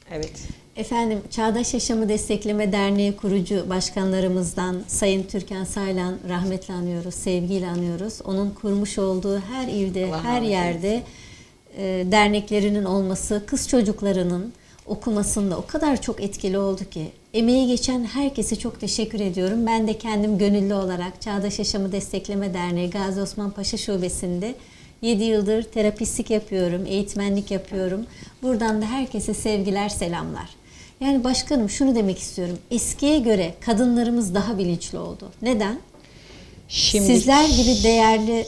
Evet. Efendim, Çağdaş Yaşamı Destekleme Derneği kurucu başkanlarımızdan Sayın Türkan Saylan rahmetle anıyoruz, sevgiyle anıyoruz. Onun kurmuş olduğu her ilde, Allah her rahmet yerde derneklerinin olması kız çocuklarının okumasında o kadar çok etkili oldu ki. Emeği geçen herkese çok teşekkür ediyorum. Ben de kendim gönüllü olarak Çağdaş Yaşamı Destekleme Derneği Gazi Osman Paşa Şubesi'nde 7 yıldır terapistlik yapıyorum, eğitmenlik yapıyorum. Buradan da herkese sevgiler, selamlar. Yani başkanım, şunu demek istiyorum. Eskiye göre kadınlarımız daha bilinçli oldu. Neden? Şimdi Sizler gibi değerli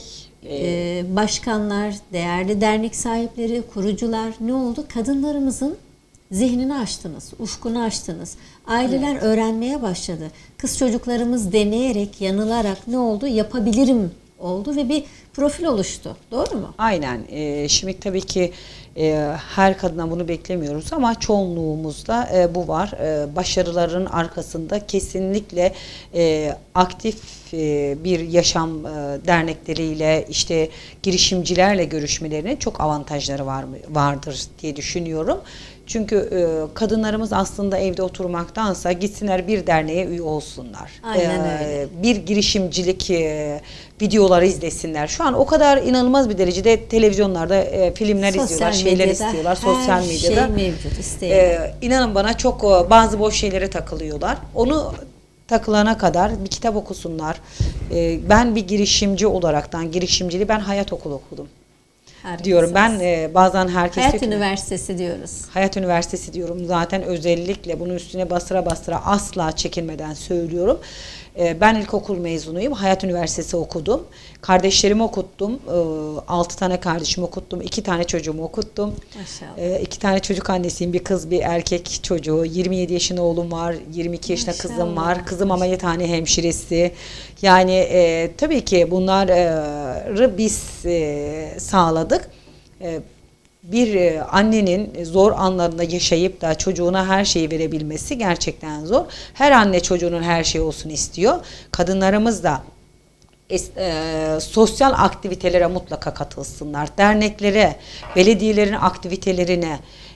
başkanlar, değerli dernek sahipleri, kurucular ne oldu? Kadınlarımızın zihnini açtınız, ufkunu açtınız. Aileler öğrenmeye başladı. Kız çocuklarımız deneyerek, yanılarak ne oldu? Yapabilirim oldu ve bir profil oluştu. Doğru mu? Aynen. Şimdi tabii ki her kadına bunu beklemiyoruz ama çoğunluğumuzda bu var. Başarıların arkasında kesinlikle aktif bir yaşam dernekleriyle, işte girişimcilerle görüşmelerinin çok avantajları vardır diye düşünüyorum. Çünkü kadınlarımız aslında evde oturmaktansa gitsinler bir derneğe üye olsunlar. Aynen öyle. Bir girişimcilik videoları izlesinler. Şu an o kadar inanılmaz bir derecede televizyonlarda filmler izliyorlar, şeyler istiyorlar. Sosyal medyada. Her şey mevcut, isteyen. İnanın bana çok bazı boş şeylere takılıyorlar. Onu takılana kadar bir kitap okusunlar. Ben bir girişimci olaraktan, girişimciliği ben hayat okulu okudum. Harikasınız. Diyorum ben bazen herkes Hayat Üniversitesi diyoruz. Hayat Üniversitesi diyorum. Zaten özellikle bunun üstüne bastıra bastıra asla çekinmeden söylüyorum. Ben ilkokul mezunuyum. Hayat Üniversitesi okudum. Kardeşlerimi okuttum. 6 tane kardeşimi okuttum. 2 tane çocuğumu okuttum. Maşallah. 2 tane çocuk annesiyim. Bir kız bir erkek çocuğu. 27 yaşında oğlum var. 22 yaşında Maşallah. kızım var. Kızım ameliyathaneye hemşiresi. Yani tabii ki bunları biz sağladık. Bir annenin zor anlarında yaşayıp da çocuğuna her şeyi verebilmesi gerçekten zor. Her anne çocuğunun her şey olsun istiyor. Kadınlarımız da sosyal aktivitelere mutlaka katılsınlar. Derneklere, belediyelerin aktivitelerine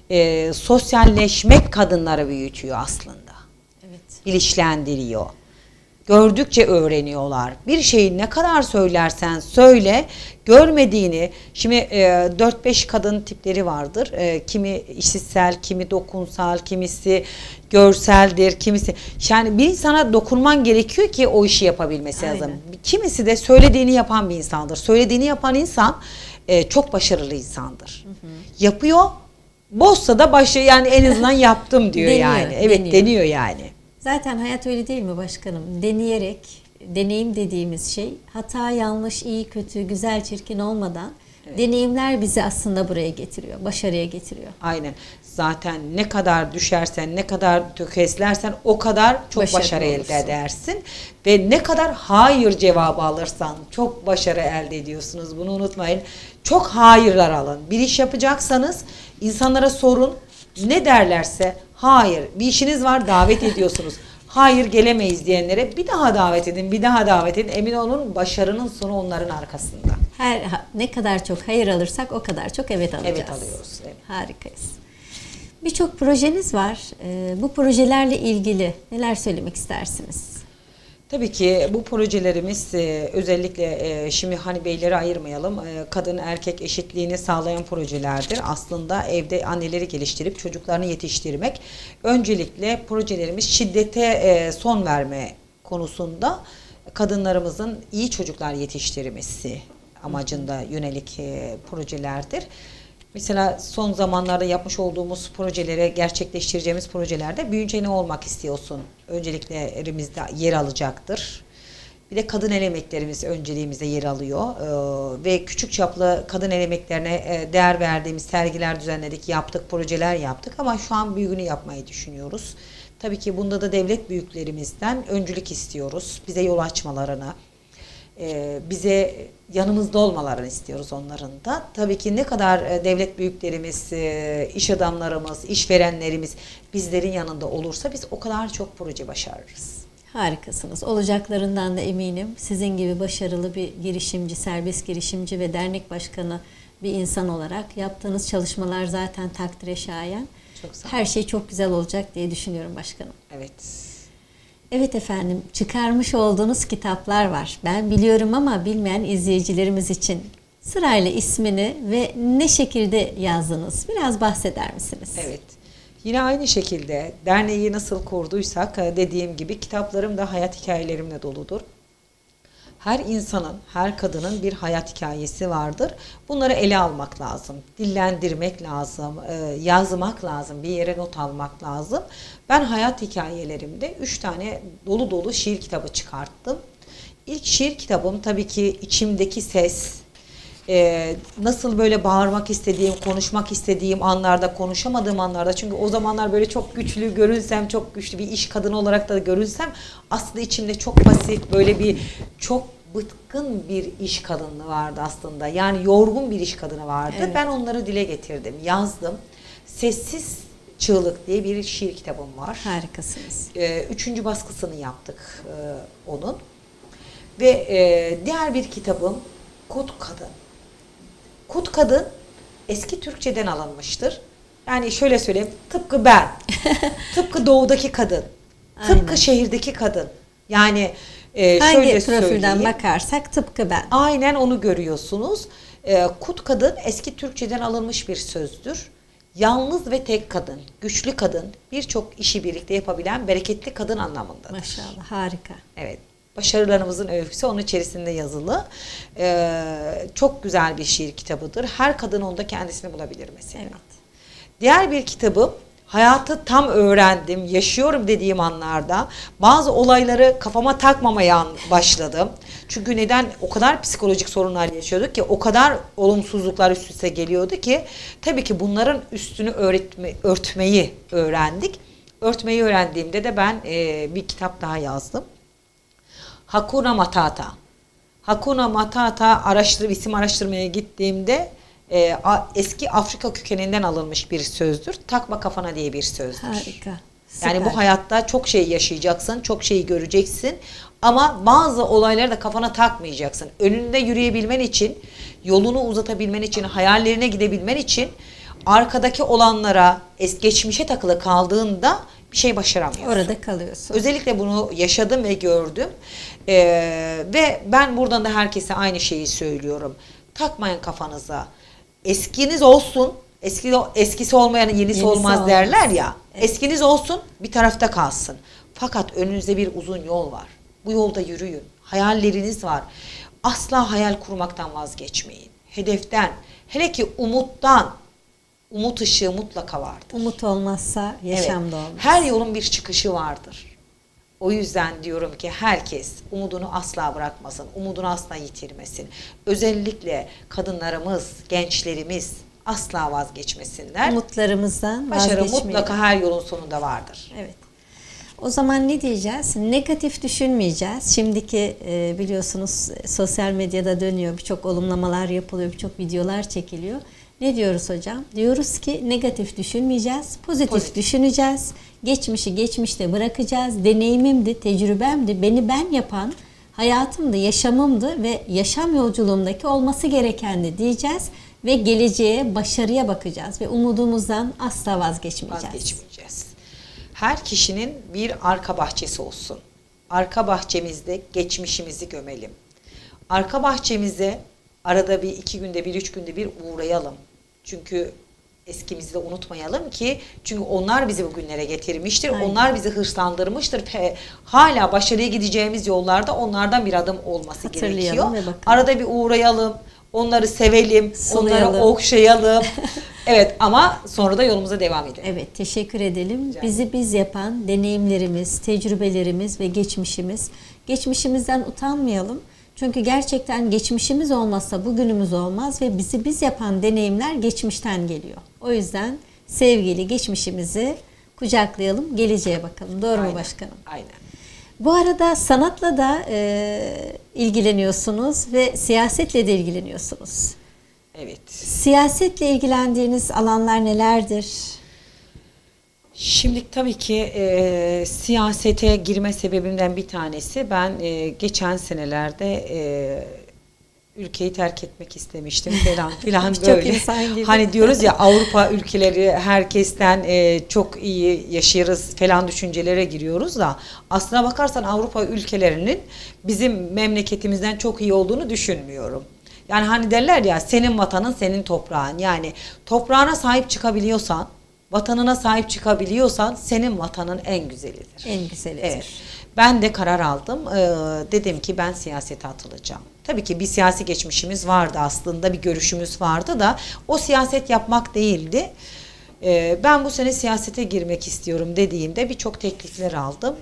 sosyalleşmek kadınları büyütüyor aslında. Evet. Bilinçlendiriyor. Gördükçe öğreniyorlar. Bir şeyi ne kadar söylersen söyle, görmediğini, şimdi 4-5 kadın tipleri vardır. Kimi işitsel, kimi dokunsal, kimisi görseldir, kimisi. Yani bir insana dokunman gerekiyor ki o işi yapabilmesi lazım. Kimisi de söylediğini yapan bir insandır. Söylediğini yapan insan çok başarılı insandır. Hı hı. Yapıyor, bozsa da yani en azından yaptım diyor deniyor, yani. Evet, deniyor yani. Zaten hayat öyle değil mi başkanım? Deneyerek, deneyim dediğimiz şey hata, yanlış, iyi, kötü, güzel, çirkin olmadan deneyimler bizi aslında buraya getiriyor, başarıya getiriyor. Aynen. Zaten ne kadar düşersen, ne kadar tökezlersen o kadar çok başarı elde edersin. Ve ne kadar hayır cevabı alırsan çok başarı elde ediyorsunuz. Bunu unutmayın. Çok hayırlar alın. Bir iş yapacaksanız insanlara sorun. Ne derlerse hayır. Bir işiniz var, davet ediyorsunuz. Hayır, gelemeyiz diyenlere bir daha davet edin, bir daha davet edin. Emin olun başarının sonu onların arkasında. Ne kadar çok hayır alırsak o kadar çok evet alacağız. Evet, alıyoruz. Evet. Harikayız. Birçok projeniz var. Bu projelerle ilgili neler söylemek istersiniz? Tabii ki bu projelerimiz özellikle şimdi hani beyleri ayırmayalım. Kadın erkek eşitliğini sağlayan projelerdir. Aslında evde anneleri geliştirip çocuklarını yetiştirmek. Öncelikle projelerimiz şiddete son verme konusunda kadınlarımızın iyi çocuklar yetiştirmesi amacında yönelik projelerdir. Mesela son zamanlarda yapmış olduğumuz projelere, gerçekleştireceğimiz projelerde büyüyünce ne olmak istiyorsun? Önceliklerimizde yer alacaktır. Bir de kadın el emeklerimiz önceliğimizde yer alıyor. Ve küçük çaplı kadın el emeklerine değer verdiğimiz sergiler düzenledik, yaptık, projeler yaptık. Ama şu an büyüğünü yapmayı düşünüyoruz. Tabii ki bunda da devlet büyüklerimizden öncülük istiyoruz. Bize yol açmalarını, bize yanımızda olmalarını istiyoruz onların da. Tabii ki ne kadar devlet büyüklerimiz, iş adamlarımız, işverenlerimiz bizlerin yanında olursa biz o kadar çok proje başarırız. Harikasınız. Olacaklarından da eminim. Sizin gibi başarılı bir girişimci, serbest girişimci ve dernek başkanı bir insan olarak yaptığınız çalışmalar zaten takdire şayan. Çok sağ olun. Her şey çok güzel olacak diye düşünüyorum başkanım. Evet. Evet efendim, çıkarmış olduğunuz kitaplar var. Ben biliyorum ama bilmeyen izleyicilerimiz için sırayla ismini ve ne şekilde yazdınız? Biraz bahseder misiniz? Evet. Yine aynı şekilde derneği nasıl kurduysak dediğim gibi kitaplarım da hayat hikayelerimle doludur. Her insanın, her kadının bir hayat hikayesi vardır. Bunları ele almak lazım, dillendirmek lazım, yazmak lazım, bir yere not almak lazım. Ben hayat hikayelerimde 3 tane dolu dolu şiir kitabı çıkarttım. İlk şiir kitabım tabii ki içimdeki ses. Nasıl böyle bağırmak istediğim, konuşmak istediğim anlarda, konuşamadığım anlarda, çünkü o zamanlar böyle çok güçlü görünsem, çok güçlü bir iş kadını olarak da görünsem, aslında içimde çok basit, böyle bir çok bıtkın bir iş kadını vardı aslında. Yani yorgun bir iş kadını vardı. Evet. Ben onları dile getirdim, yazdım. Sessiz Çığlık diye bir şiir kitabım var. Harikasınız. 3. baskısını yaptık onun. Ve diğer bir kitabım Kut Kadın. Kut Kadın eski Türkçeden alınmıştır. Yani şöyle söyleyeyim, tıpkı ben, tıpkı doğudaki kadın, tıpkı Aynen. şehirdeki kadın. Yani Hangi şöyle profilden söyleyeyim, bakarsak tıpkı ben. aynen onu görüyorsunuz. Kut kadın eski Türkçeden alınmış bir sözdür. Yalnız ve tek kadın, güçlü kadın, birçok işi birlikte yapabilen bereketli kadın anlamındadır. Maşallah, harika. Evet. Başarılarımızın öyküsü onun içerisinde yazılı. Çok güzel bir şiir kitabıdır. Her kadın onda kendisini bulabilir mesela. Evet. Diğer bir kitabım, hayatı tam öğrendim, yaşıyorum dediğim anlarda bazı olayları kafama takmamaya başladım. Çünkü neden? O kadar psikolojik sorunlar yaşıyorduk ki, o kadar olumsuzluklar üst üste geliyordu ki, tabii ki bunların üstünü örtmeyi öğrendik. Örtmeyi öğrendiğimde de ben bir kitap daha yazdım. Hakuna Matata. Hakuna Matata isim araştırmaya gittiğimde eski Afrika kökeninden alınmış bir sözdür. Takma kafana diye bir sözdür. Harika. Yani Süper. bu hayatta çok şey yaşayacaksın, çok şeyi göreceksin. Ama bazı olayları da kafana takmayacaksın. Önünde yürüyebilmen için, yolunu uzatabilmen için, hayallerine gidebilmen için arkadaki olanlara, geçmişe takılı kaldığında bir şey başaramıyorsun. Orada kalıyorsun. Özellikle bunu yaşadım ve gördüm. Ve ben buradan da herkese aynı şeyi söylüyorum. Takmayın kafanıza. Eskiniz olsun. Eskisi olmayan yenisi olmaz derler ya. Evet. Eskiniz olsun, bir tarafta kalsın. Fakat önünüzde bir uzun yol var. Bu yolda yürüyün. Hayalleriniz var. Asla hayal kurmaktan vazgeçmeyin. Hedeften, hele ki umuttan. Umut ışığı mutlaka vardır. Umut olmazsa yaşam da olmaz. Her yolun bir çıkışı vardır. O yüzden diyorum ki herkes umudunu asla bırakmasın, umudunu asla yitirmesin. Özellikle kadınlarımız, gençlerimiz asla vazgeçmesinler. Umutlarımızdan Başarı vazgeçmeyelim. mutlaka her yolun sonunda vardır. Evet. O zaman ne diyeceğiz? Negatif düşünmeyeceğiz. Şimdiki biliyorsunuz sosyal medyada dönüyor. Birçok olumlamalar yapılıyor. Birçok videolar çekiliyor. Ne diyoruz hocam? Diyoruz ki negatif düşünmeyeceğiz. Pozitif düşüneceğiz. Geçmişi geçmişte bırakacağız. Deneyimimdi, tecrübemdi, beni ben yapan hayatımdı, yaşamımdı ve yaşam yolculuğumdaki olması gerekendi diyeceğiz. Ve geleceğe, başarıya bakacağız. Ve umudumuzdan asla vazgeçmeyeceğiz. Vazgeçmeyeceğiz. Her kişinin bir arka bahçesi olsun. Arka bahçemizde geçmişimizi gömelim. Arka bahçemize arada bir 2 günde bir 3 günde bir uğrayalım. Çünkü eskimizi de unutmayalım ki, çünkü onlar bizi bugünlere getirmiştir. Aynen. Onlar bizi hırslandırmıştır. Hala başarıya gideceğimiz yollarda onlardan bir adım olması Hatırlayalım gerekiyor. ve bakalım. Arada bir uğrayalım. Onları sevelim. Sulayalım. Onları okşayalım. Evet, ama sonra da yolumuza devam edelim. Evet, teşekkür edelim. Rica Bizi biz yapan deneyimlerimiz, tecrübelerimiz ve geçmişimiz. Geçmişimizden utanmayalım. Çünkü gerçekten geçmişimiz olmazsa bugünümüz olmaz ve bizi biz yapan deneyimler geçmişten geliyor. O yüzden sevgili geçmişimizi kucaklayalım, geleceğe bakalım. Doğru mu başkanım? Aynen. Bu arada sanatla da ilgileniyorsunuz ve siyasetle de ilgileniyorsunuz. Evet. Siyasetle ilgilendiğiniz alanlar nelerdir? Şimdi tabii ki siyasete girme sebebimden bir tanesi, ben geçen senelerde ülkeyi terk etmek istemiştim falan filan Çok böyle. insan gibi. Hani diyoruz ya Avrupa ülkeleri herkesten çok iyi yaşarız falan düşüncelere giriyoruz da aslına bakarsan Avrupa ülkelerinin bizim memleketimizden çok iyi olduğunu düşünmüyorum. Yani hani derler ya senin vatanın senin toprağın, yani toprağına sahip çıkabiliyorsan, vatanına sahip çıkabiliyorsan senin vatanın en güzelidir. En güzelidir. Evet. Ben de karar aldım. Dedim ki ben siyasete atılacağım. Tabii ki bir siyasi geçmişimiz vardı aslında, bir görüşümüz vardı da o siyaset yapmak değildi. Ben bu sene siyasete girmek istiyorum dediğimde birçok teklifler aldım.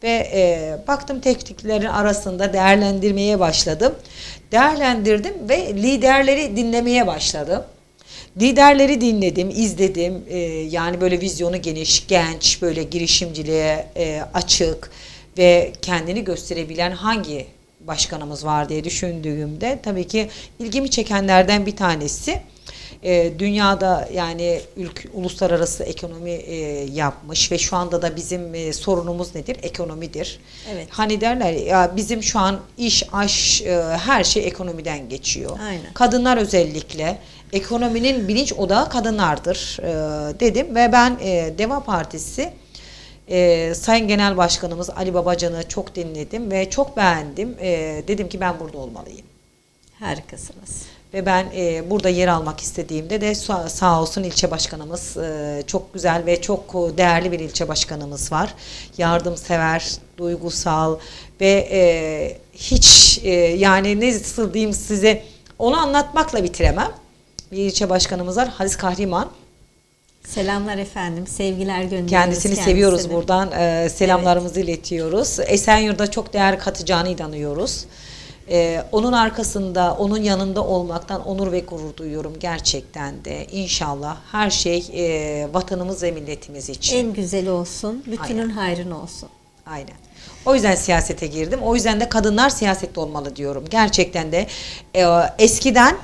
Ve baktım tekliflerin arasında değerlendirmeye başladım. Değerlendirdim ve liderleri dinlemeye başladım. Liderleri dinledim, izledim. Yani böyle vizyonu geniş, genç, böyle girişimciliğe açık ve kendini gösterebilen hangi başkanımız var diye düşündüğümde tabii ki ilgimi çekenlerden bir tanesi. Dünyada yani uluslararası ekonomi yapmış ve şu anda da bizim sorunumuz nedir? Ekonomidir. Evet. Hani derler ya bizim şu an iş, aş, her şey ekonomiden geçiyor. Aynen. Kadınlar özellikle ekonominin bilinç odağı kadınlardır dedim ve ben Deva Partisi Sayın Genel Başkanımız Ali Babacan'ı çok dinledim ve çok beğendim. Dedim ki ben burada olmalıyım. Harikasınız. Ve ben burada yer almak istediğimde de sağ olsun ilçe başkanımız çok güzel ve çok değerli bir ilçe başkanımız var. Yardımsever, duygusal ve hiç yani nasıl diyeyim size, onu anlatmakla bitiremem. Bir ilçe başkanımız var, Halis Kahraman. Selamlar efendim, sevgiler gönderiyoruz Kendisini seviyoruz buradan. Selamlarımızı iletiyoruz. Esenyurt'ta çok değer katacağını inanıyoruz. Onun arkasında, onun yanında olmaktan onur ve gurur duyuyorum gerçekten de. İnşallah her şey vatanımız ve milletimiz için. En güzeli olsun, bütünün Aynen. hayrına olsun. Aynen. O yüzden siyasete girdim. O yüzden de kadınlar siyasette olmalı diyorum. Gerçekten de eskiden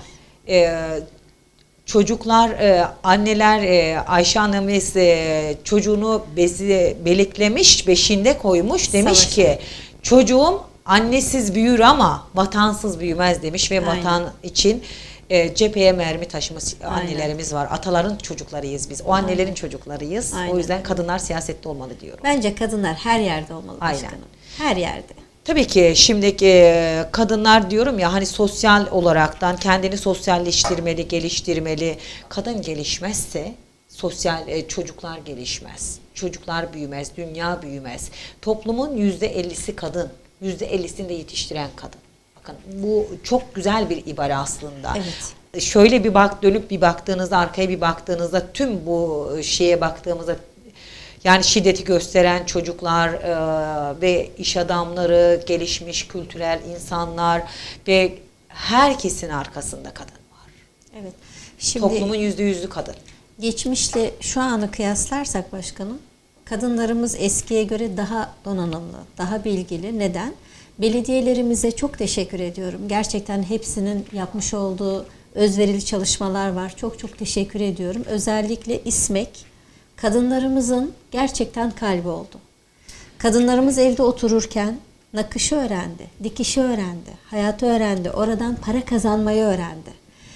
çocuklar, anneler, Ayşe annemiz çocuğunu beliklemiş, beşinde koymuş. Demiş ki çocuğum annesiz büyür ama vatansız büyümez demiş ve Aynen. vatan için cepheye mermi taşımış annelerimiz var. Ataların çocuklarıyız biz. O annelerin Aynen. çocuklarıyız. Aynen. O yüzden kadınlar siyasette olmalı diyorum. Bence kadınlar her yerde olmalı Aynen. başkanım. Her yerde. Tabii ki şimdiki kadınlar diyorum ya hani sosyal olaraktan kendini sosyalleştirmeli, geliştirmeli. Kadın gelişmezse sosyal çocuklar gelişmez. Çocuklar büyümez, dünya büyümez. Toplumun %50'si kadın. %50'sini de yetiştiren kadın. Bakın bu çok güzel bir ibare aslında. Evet. Şöyle dönüp bir baktığınızda, arkaya bir baktığınızda tüm bu şeye baktığımızda yani şiddeti gösteren çocuklar ve iş adamları, gelişmiş kültürel insanlar ve herkesin arkasında kadın var. Evet. Şimdi Toplumun %100'ü kadın. geçmişle şu anı kıyaslarsak başkanım, kadınlarımız eskiye göre daha donanımlı, daha bilgili. Neden? Belediyelerimize çok teşekkür ediyorum. Gerçekten hepsinin yapmış olduğu özverili çalışmalar var. Çok çok teşekkür ediyorum. Özellikle İSMEK, kadınlarımızın gerçekten kalbi oldu. Kadınlarımız evde otururken nakışı öğrendi, dikişi öğrendi, hayatı öğrendi, oradan para kazanmayı öğrendi.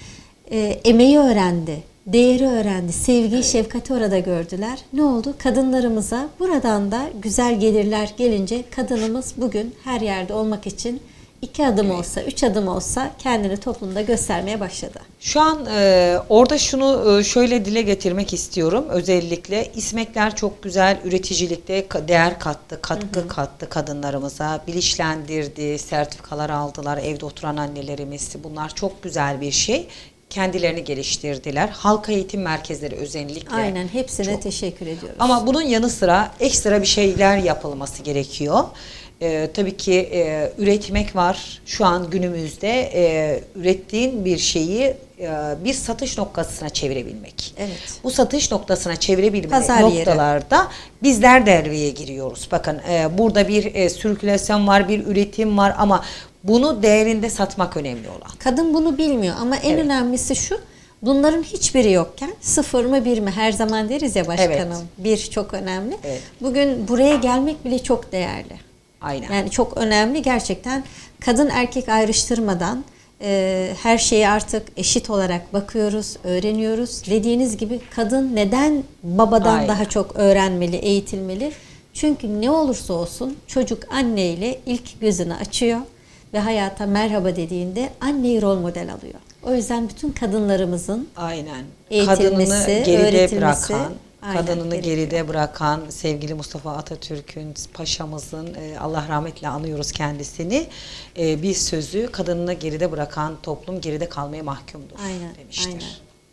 Emeği öğrendi, değeri öğrendi, sevgiyi, şefkati orada gördüler. Ne oldu? Kadınlarımıza buradan da güzel gelirler gelince kadınımız bugün her yerde olmak için 2 adım olsa, 3 adım olsa kendini toplumda göstermeye başladı. Şu an orada şunu şöyle dile getirmek istiyorum. Özellikle İSMEK'ler çok güzel üreticilikte değer kattı, katkı kattı kadınlarımıza, bilinçlendirdi, sertifikalar aldılar evde oturan annelerimiz. Bunlar çok güzel bir şey. Kendilerini geliştirdiler. Halk eğitim merkezleri özellikle. Aynen, hepsine çok. Teşekkür ediyoruz. Ama bunun yanı sıra ekstra bir şeyler yapılması gerekiyor. Tabii ki üretmek var. Şu an günümüzde ürettiğin bir şeyi bir satış noktasına çevirebilmek. Evet. Bu satış noktasına çevirebilmek Pazar noktalarda bizler devreye giriyoruz. Bakın burada bir sirkülasyon var, bir üretim var ama bunu değerinde satmak önemli olan. Kadın bunu bilmiyor ama en önemlisi şu: bunların hiçbiri yokken 0 mı 1 mi her zaman deriz ya başkanım. Evet. 1 çok önemli. Evet. Bugün buraya gelmek bile çok değerli. Aynen. Yani çok önemli gerçekten, kadın erkek ayrıştırmadan Her şeyi artık eşit olarak bakıyoruz, öğreniyoruz. Dediğiniz gibi kadın neden babadan Aynen. daha çok öğrenmeli, eğitilmeli? Çünkü ne olursa olsun çocuk anneyle ilk gözünü açıyor ve hayata merhaba dediğinde anneyi rol model alıyor. O yüzden bütün kadınlarımızın Aynen. eğitilmesi, Kadınını geride öğretilmesi, bırakan, aynen, kadınını gerekiyor. geride bırakan sevgili Mustafa Atatürk'ün, paşamızın, Allah rahmetle anıyoruz kendisini, bir sözü, kadınını geride bırakan toplum geride kalmaya mahkumdur Aynen, demiştir. aynen.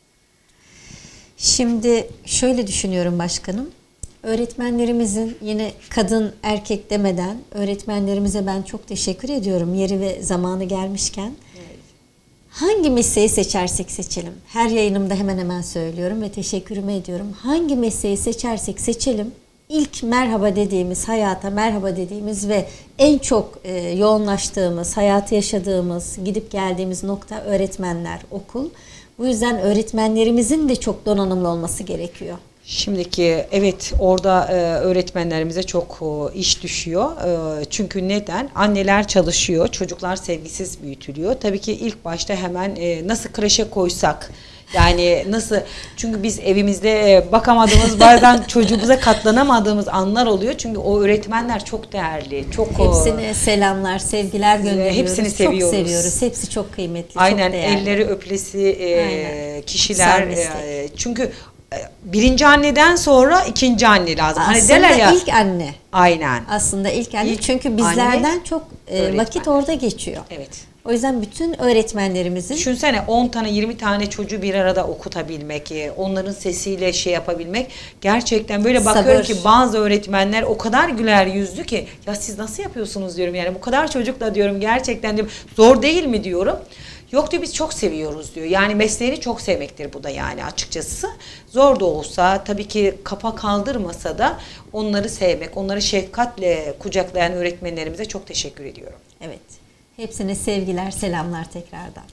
Şimdi şöyle düşünüyorum başkanım. Öğretmenlerimizin, yine kadın erkek demeden öğretmenlerimize ben çok teşekkür ediyorum yeri ve zamanı gelmişken. Hangi mesleği seçersek seçelim, her yayınımda hemen hemen söylüyorum ve teşekkürümü ediyorum. Hangi mesleği seçersek seçelim, ilk merhaba dediğimiz, hayata merhaba dediğimiz ve en çok yoğunlaştığımız, hayatı yaşadığımız, gidip geldiğimiz nokta öğretmenler, okul. Bu yüzden öğretmenlerimizin de çok donanımlı olması gerekiyor. Şimdiki evet orada öğretmenlerimize çok iş düşüyor. Çünkü neden? Anneler çalışıyor, çocuklar sevgisiz büyütülüyor. Tabii ki ilk başta hemen nasıl kreşe koysak, yani nasıl, çünkü biz evimizde bakamadığımız, bazen çocuğumuza katlanamadığımız anlar oluyor. Çünkü o öğretmenler çok değerli, çok Hepsine selamlar, sevgiler gönderiyoruz. hepsini seviyoruz. Çok seviyoruz. Hepsi çok kıymetli, aynen, çok değerli. elleri öpülesi kişiler. Kutsal meslek. Çünkü birinci anneden sonra ikinci anne lazım. Hani Aslında derler ya. ilk anne. Aynen. Aslında ilk anne. İlk Çünkü bizlerden anne, çok öğretmen. vakit orada geçiyor. Evet. O yüzden bütün öğretmenlerimizin Düşünsene 10 tane 20 tane çocuğu bir arada okutabilmek, onların sesiyle şey yapabilmek. Gerçekten böyle bakıyorum Sabır. ki bazı öğretmenler o kadar güler yüzlü ki, ya siz nasıl yapıyorsunuz diyorum, yani bu kadar çocukla diyorum, gerçekten diyorum, zor değil mi diyorum. Yok diyor, biz çok seviyoruz diyor. Yani mesleğini çok sevmektir bu da, yani açıkçası. Zor da olsa, tabii ki kafa kaldırmasa da onları sevmek, onları şefkatle kucaklayan öğretmenlerimize çok teşekkür ediyorum. evet. Hepsine sevgiler, selamlar tekrardan.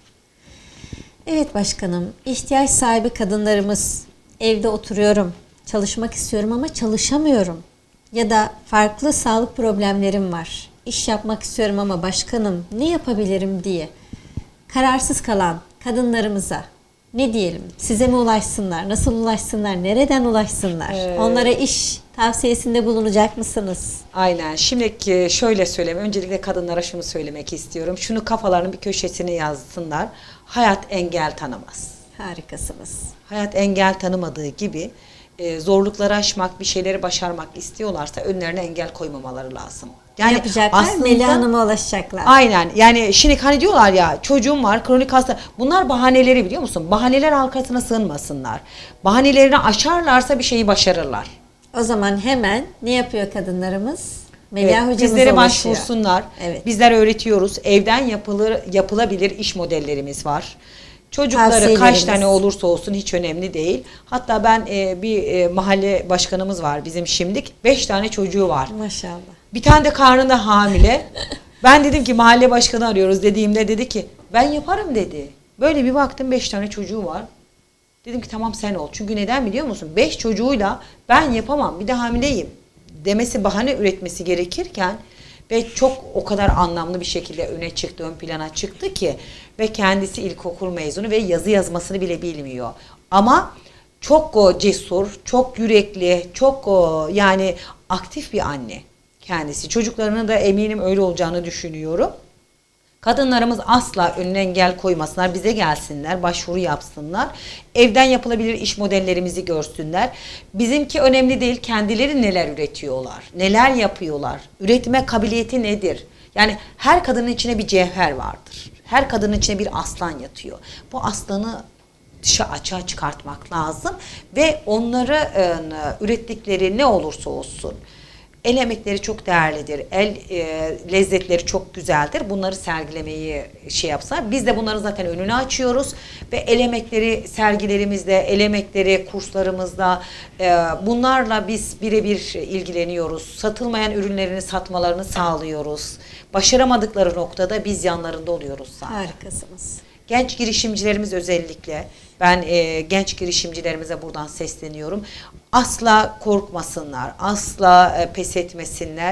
Evet başkanım, ihtiyaç sahibi kadınlarımız, evde oturuyorum, çalışmak istiyorum ama çalışamıyorum. Ya da farklı sağlık problemlerim var. İş yapmak istiyorum ama başkanım ne yapabilirim diye kararsız kalan kadınlarımıza ne diyelim? Size mi ulaşsınlar? Nasıl ulaşsınlar? Nereden ulaşsınlar? Onlara iş tavsiyesinde bulunacak mısınız? Aynen. Şimdiki şöyle söyleyeyim. Öncelikle kadınlara şunu söylemek istiyorum. Şunu kafalarının bir köşesine yazsınlar. Hayat engel tanımaz. Harikasınız. Hayat engel tanımadığı gibi zorlukları aşmak, bir şeyleri başarmak istiyorlarsa önlerine engel koymamaları lazım. Yani yapacaklar, aslında, Melih Hanım'a ulaşacaklar. Aynen. Yani şimdi hani diyorlar ya, çocuğum var, kronik hasta. Bunlar bahaneleri, biliyor musun? Bahaneler arkasına sığınmasınlar. Bahanelerini aşarlarsa bir şeyi başarırlar. O zaman hemen ne yapıyor kadınlarımız? Melih hocamıza bizlere ulaşıyor. başvursunlar. Evet. Bizler öğretiyoruz. Evden yapılabilir iş modellerimiz var. Çocukları kaç Tavsiyelerimiz. tane olursa olsun hiç önemli değil. Hatta ben bir mahalle başkanımız var bizim şimdilik. 5 tane çocuğu var. Maşallah. Bir tane de karnında hamile. Ben dedim ki mahalle başkanı arıyoruz dediğimde dedi ki ben yaparım dedi. Böyle bir baktım 5 tane çocuğu var. Dedim ki tamam sen ol. Çünkü neden biliyor musun? 5 çocuğuyla ben yapamam, bir de hamileyim demesi, bahane üretmesi gerekirken ve çok o kadar anlamlı bir şekilde öne çıktı, ön plana çıktı ki, ve kendisi ilkokul mezunu ve yazı yazmasını bile bilmiyor. Ama çok cesur, çok yürekli, çok yani aktif bir anne kendisi. Çocuklarının da eminim öyle olacağını düşünüyorum. Kadınlarımız asla önüne engel koymasınlar, bize gelsinler, başvuru yapsınlar. Evden yapılabilir iş modellerimizi görsünler. Bizimki önemli değil, kendileri neler üretiyorlar, neler yapıyorlar, üretme kabiliyeti nedir? Yani her kadının içine bir cevher vardır. Her kadının içine bir aslan yatıyor. Bu aslanı açığa çıkartmak lazım ve onları ürettikleri ne olursa olsun, el emekleri çok değerlidir. El lezzetleri çok güzeldir. Bunları sergilemeyi yapsa. Biz de bunları zaten önünü açıyoruz. Ve el emekleri sergilerimizde, el emekleri kurslarımızda bunlarla biz birebir ilgileniyoruz. Satılmayan ürünlerini satmalarını sağlıyoruz. Başaramadıkları noktada biz yanlarında oluyoruz zaten. Harikasınız. Genç girişimcilerimiz özellikle, ben genç girişimcilerimize buradan sesleniyorum. Asla korkmasınlar, asla pes etmesinler.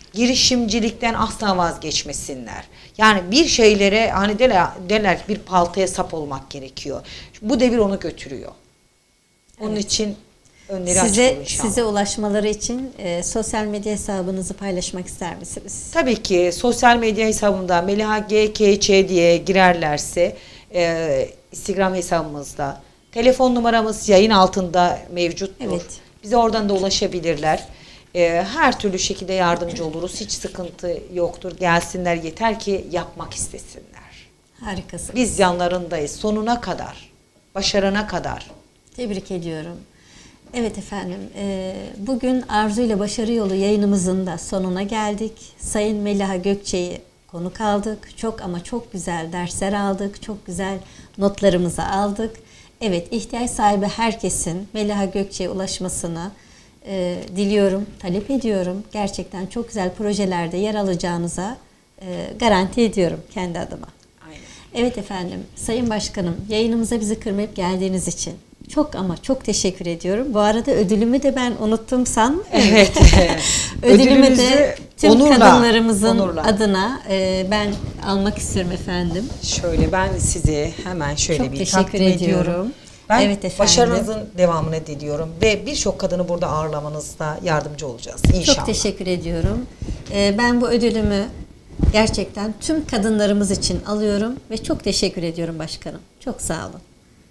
girişimcilikten asla vazgeçmesinler. Yani bir şeylere hani derler bir paltaya sap olmak gerekiyor. Bu devir onu götürüyor. Onun için önleri açık olur inşallah. Size ulaşmaları için sosyal medya hesabınızı paylaşmak ister misiniz? Tabii ki sosyal medya hesabımda Meliha GKC diye girerlerse Instagram hesabımızda, telefon numaramız yayın altında mevcuttur. Evet. Bize oradan da ulaşabilirler. Her türlü şekilde yardımcı oluruz. Hiç sıkıntı yoktur. Gelsinler yeter ki yapmak istesinler. Harikasınız. Biz yanlarındayız sonuna kadar, başarana kadar. Tebrik ediyorum. Evet efendim, bugün Arzu ile Başarı Yolu yayınımızın da sonuna geldik. Sayın Meliha Gökçe'yi konuk aldık. Çok ama çok güzel dersler aldık. Çok güzel notlarımızı aldık. Evet, ihtiyaç sahibi herkesin Meliha Gökçe'ye ulaşmasını diliyorum, talep ediyorum. Gerçekten çok güzel projelerde yer alacağınıza garanti ediyorum kendi adıma. Aynen. Evet efendim, Sayın Başkanım, yayınımıza bizi kırmayıp geldiğiniz için çok ama çok teşekkür ediyorum. Bu arada ödülümü de ben unuttum sanmayın. Evet. Ödülümü de tüm kadınlarımızın onurla adına ben almak istiyorum efendim. Şöyle ben sizi hemen şöyle Çok bir teşekkür takdim ediyorum. ediyorum. Ben Evet efendim. başarınızın devamını diliyorum ve birçok kadını burada ağırlamanızda yardımcı olacağız inşallah. Çok teşekkür ediyorum. Ben bu ödülümü gerçekten tüm kadınlarımız için alıyorum ve çok teşekkür ediyorum başkanım. Çok sağ olun.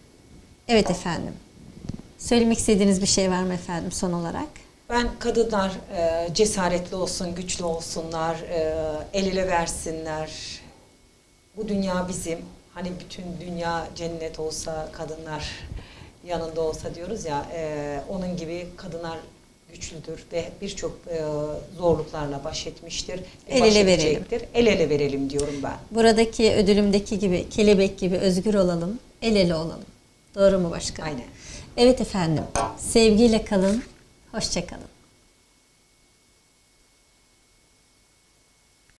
Evet efendim. Söylemek istediğiniz bir şey var mı efendim son olarak? Ben kadınlar cesaretli olsun, güçlü olsunlar, el ele versinler. Bu dünya bizim. Hani bütün dünya cennet olsa, kadınlar yanında olsa diyoruz ya, onun gibi kadınlar güçlüdür ve birçok zorluklarla baş etmiştir. El ele verelim. El ele verelim diyorum ben. Buradaki ödülümdeki gibi, kelebek gibi özgür olalım, el ele olalım. Doğru mu başkanım? Aynen. Evet efendim. Sevgiyle kalın, hoşça kalın.